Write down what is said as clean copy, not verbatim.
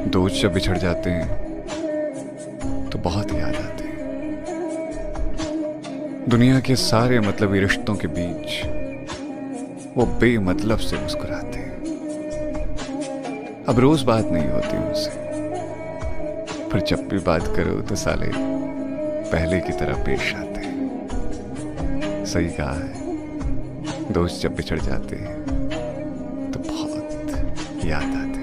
दोस्त जब बिछड़ जाते हैं तो बहुत याद आते हैं। दुनिया के सारे मतलबी रिश्तों के बीच वो बेमतलब से मुस्कुराते हैं। अब रोज बात नहीं होती उनसे, पर जब भी बात करो तो साले पहले की तरह पेश आते हैं। सही कहा है, दोस्त जब बिछड़ जाते हैं तो बहुत याद आते हैं।